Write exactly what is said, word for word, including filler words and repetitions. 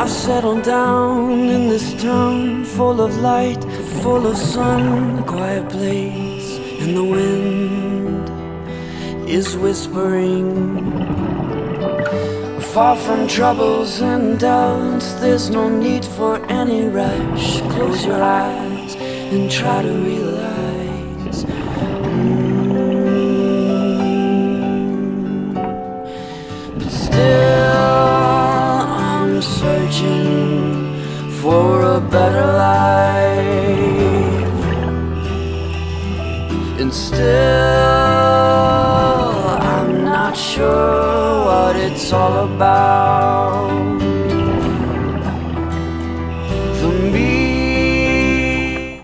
I've settled down in this town, full of light, full of sun, quiet place, and the wind is whispering. Far from troubles and doubts, there's no need for any rush. Close your eyes and try to realize. mm. But still I'm searching for a better life, and still I'm not sure what it's all about.